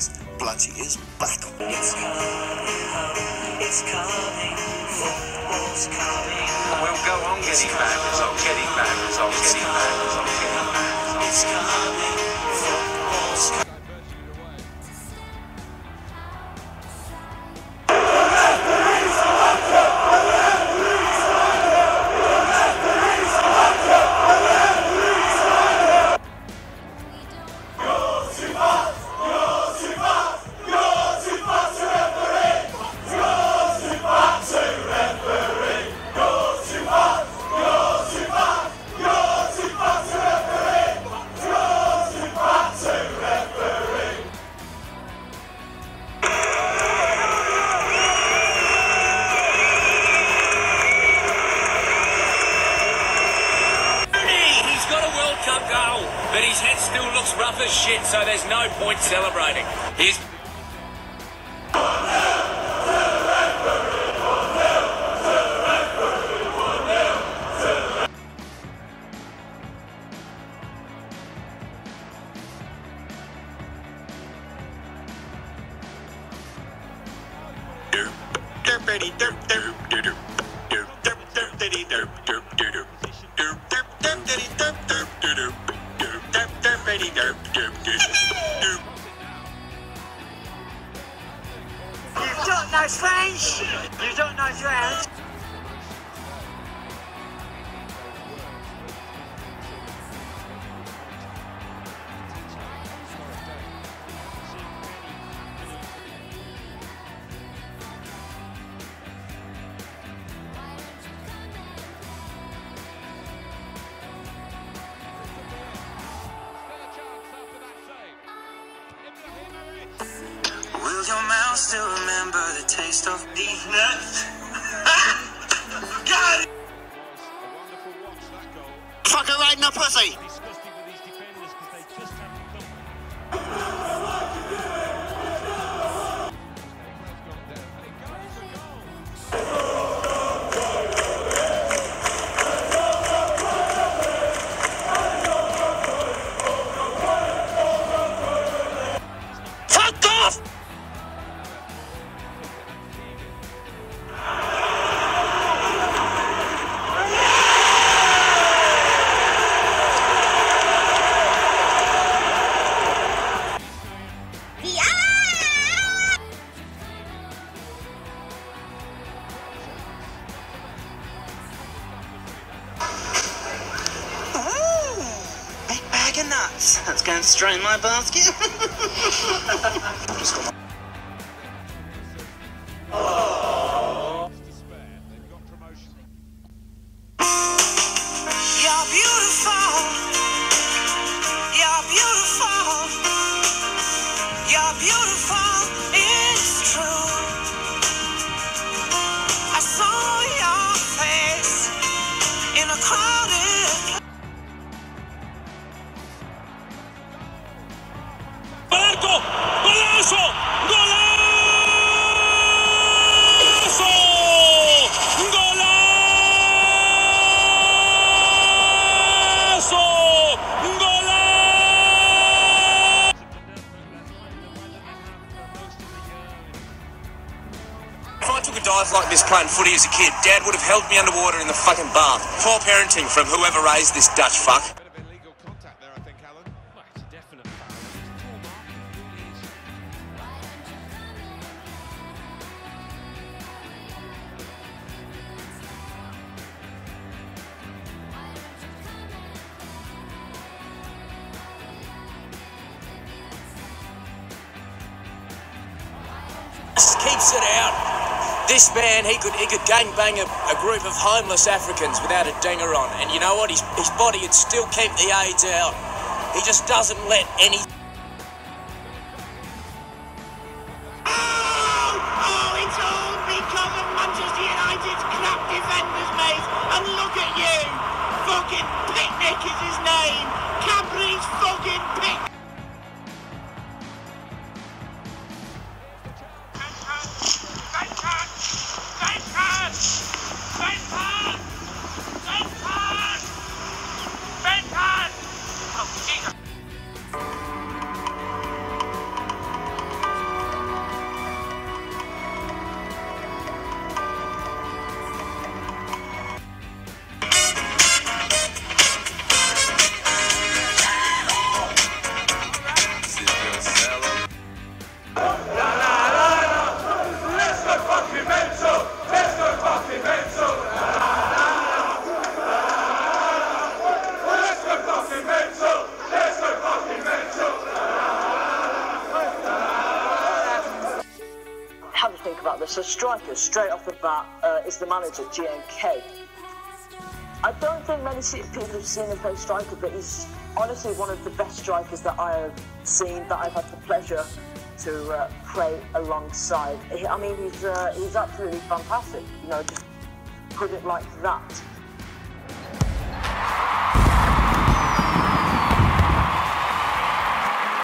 guys, Bloodsy is back. It's coming, football's coming. We'll go on getting bad results, getting bad results, getting bad results, getting bad results. It's coming, football's coming. But his head still looks rough as shit, so there's no point celebrating. He's... You don't know French? You don't know French? Will your mouth still remember the taste of these nuts? Got it! Fucker right in the pussy! Fuck off! Big bag of nuts. That's going straight in my basket. Just got my You're beautiful. You're beautiful. You're beautiful. It's true. I saw your face in a crowded. ¡Marco! ¡Golazo! ¡Golazo! ¡Golazo! ¡Golazo! If I took a dive like this playing footy as a kid, Dad would have held me underwater in the fucking bath. Poor parenting from whoever raised this Dutch fuck. Bit of illegal contact there, I think, Alan. Well, it's a definite foul. It's a poor mark. It really is. Keeps it out. This man, he could gangbang a group of homeless Africans without a dinger on, and you know what? His body would still keep the AIDS out. He just doesn't let any. Oh, it's all because of Manchester United's crap defenders, mate. And look at you. Fucking Picnic is his name. Cadbury's fucking Picnic. Let's go fucking mental! Let's go fucking mental! Let's go fucking mental! Let's go fucking mental! Have a think about this. So strikers, straight off the bat, is the manager, GNK. I don't think many people have seen him play striker, but he's honestly one of the best strikers that I have seen, that I've had the pleasure to play alongside. I mean, he's absolutely fantastic. You know, just put it like that.